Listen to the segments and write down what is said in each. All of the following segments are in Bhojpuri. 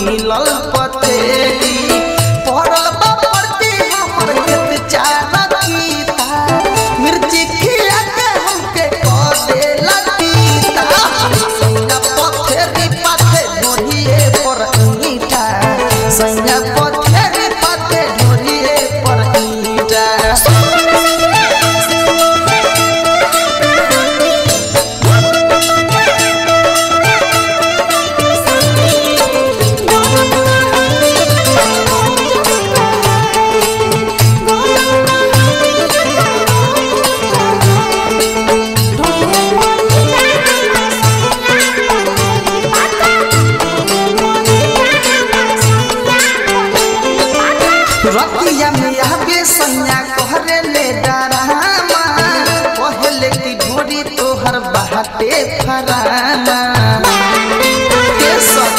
मिलल पतेली पड़ल बापरती हमर खेत चारकीता मिर्ची खिया के हमके कह देला तीता सैया पथेरी पाथे ढोरिए पर ईटा सैया पथेरी पाथे ढोरिए पर ईटा रतिया में आवे सैया कहरे ले डरामा कहले की ढोरी तोहर बाटे फराना के सब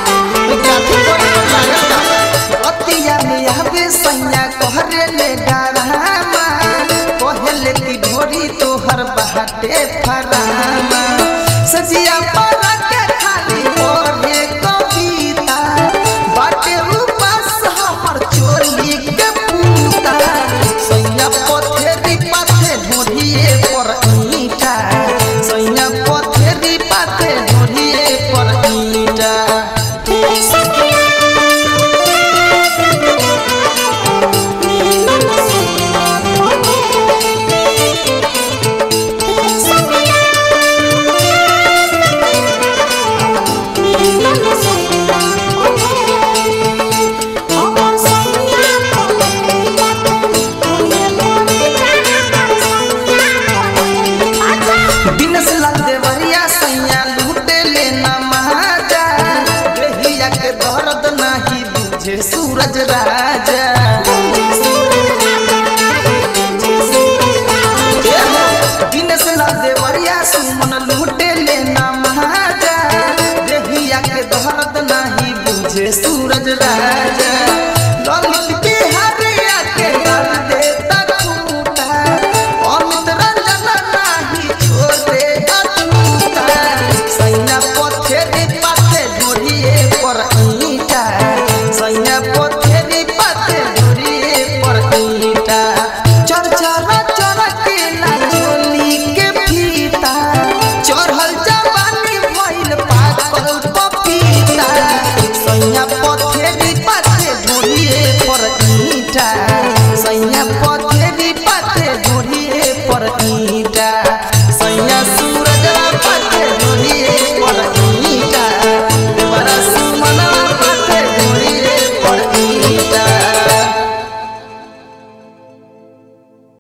रतिया में आवे सैया कहरे ले डरामा कहले की ढोरी तोहर बाटे फराना सजिया पर के खाली ओढ़े कविता बाटे उपास हमर चोली के पूता सैया पथेरी पाथे ढोरिए पर ईटा सैया पथेरी पाथे ढोरिए पर ईटा दिनस लाल देवरिया सैया लूटे लेना महाजा रेहिया के दर्द नहीं बुझे सूरज राजा दिनस लाल देवरिया सुमन लूटे